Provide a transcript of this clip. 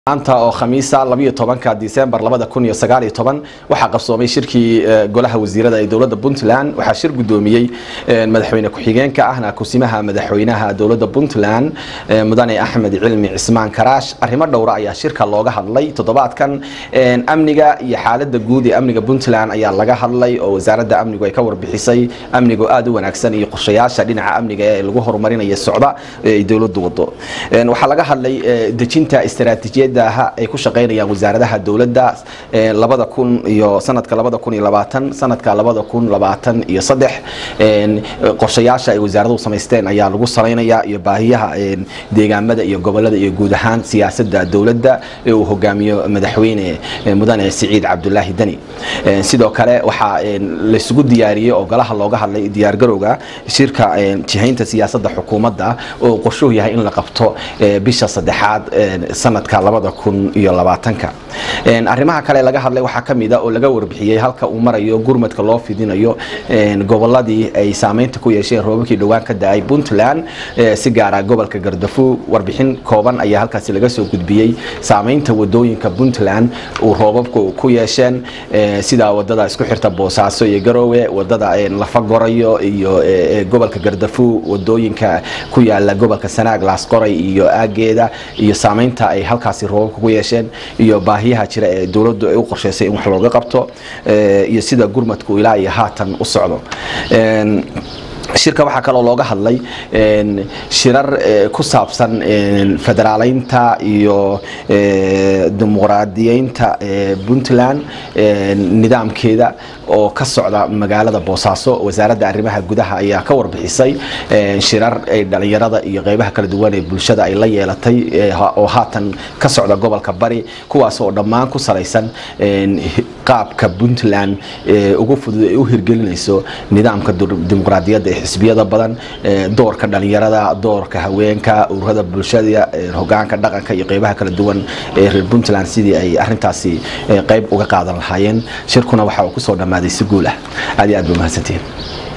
maanta oo khamiisa 12 December 2019 waxa qabsoomay shirkii golaha wasiirada ee dawladda Puntland waxa shir gudoomiyay madaxweyne ku-xigeenka ahna kusimaha madaxweynaha dawladda Puntland mudane Axmed Cilmi Cismaan Karaash arrimo dhowr ah ayaa shirka looga hadlay toddobaadkan amniga iyo xaaladda guud ee amniga Puntland ayaa laga hadlay oo wasaaradda amnigu ay ka warbixisay amniga aad u wanaagsan iyo qorshayaasha dhinaca amniga ee lagu horumarinayo socda ee dawladdu wado waxa laga hadlay dejinta istiraatiijiyadda ay ku shaqeynayaan wasaaradaha dawladda 2000 iyo sanadka 2020 sanadka 2023 qorshayaasha ay wasaaraduhu sameysteen ayaa lagu saleynayaa iyo baahiyaha deegaamada iyo gobolada iyo guud ahaan siyaasadda dawladda ee uu hogaamiyo madaxweyne mudane Siciid Cabdullaahi Dani sidoo kale waxa la isugu diyaariyay oo golaha looga hadlay diyaar garowga shirka jihaynta siyaasadda xukuumadda oo qorshuhu yahay in la qabto bisha saddexaad sanadka 2020 arrimaha kale laga hadlay waxa kamid ah oo laga warbixiyay halka uu marayo gurmadka loo fidinayo goboladii ay saameynta ku yeesheen roobabkii dhawaan ka daay Puntland si gaar ah gobolka Gaardafuu warbixin kooban ayaa halkaas laga soo gudbiyay saameynta wadooyinka Puntland oo roobabku ku yeesheen sida wadada isku xirta Boosaaso iyo Garowe wadada Lafagorayo iyo gobolka Gaardafuu wadooyinka ku yaala gobolka Sanaag Laasqoray iyo aageeda iyo saameynta ay halkaas roobabku ku yeesheen iyo baahiyaha jira ee dawladdu ay u qorsheysay in wax looga qabto iyo sida gurmadku ilaa iyo haatan u socdo shirka waxa kale oo looga hadlay shirar ku saabsan federaaleynta iyo dimuqraadiyeynta Puntland nidaamkeeda oo ka socda magaalada Boosaaso wasaaradda arrimaha gudaha ayaa ka warbixisay shirar ay dhalinyarada iyo qaybaha kala duwan ee bulshada ay la yeelatay oo haatan ka socda gobolka Bari kuwaas oo dhammaan ku saleysan qaabka Puntland ugu fudud ay u hirgelinayso nidaamka dimuqraadiyadda xisbiyada badan doorka dhalinyarada doorka haweenka ururada bulshada hogaanka dhaqanka iyo qaybaha kala duwan ee reer Puntland sidii ay arintaasi qayb uga qaadan lahaayeen shirkuna waxa uu ku soo dhamaaday si guul ah aad iyo aad u mahadsantiin